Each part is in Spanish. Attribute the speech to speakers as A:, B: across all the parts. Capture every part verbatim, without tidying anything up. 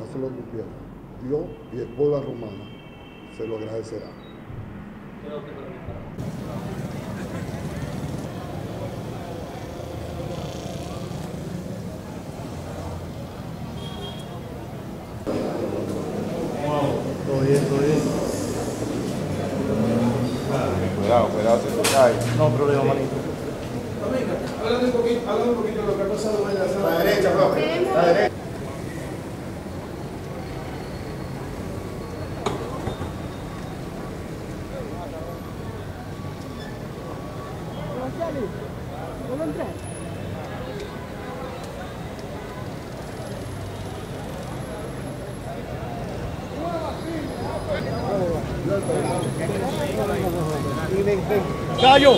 A: se lo cumplieron. Dios y el pueblo romano se lo agradecerá.
B: Creo que permitirá.
C: Todo bien, todo bien.
D: Cuidado, cuidado si se cae.
C: No problema, manito.
D: Háblame un poquito, háblame un poquito de lo que ha pasado en la sala.
E: A la derecha, profe. A la derecha.
F: ¿Puedo entrar?
C: ¡Gallo!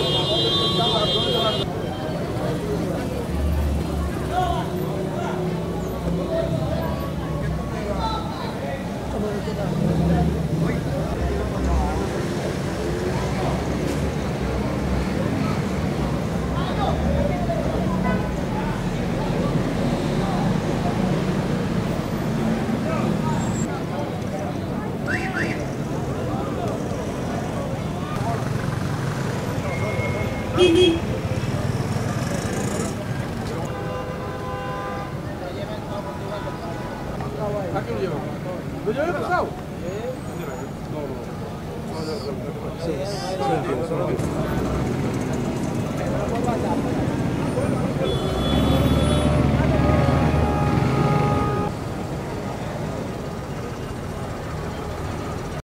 D: ¿A qué lo llevan? ¿Lo llevan pasado? No, no.
C: Sí, sí, entiendo, sí, entiendo.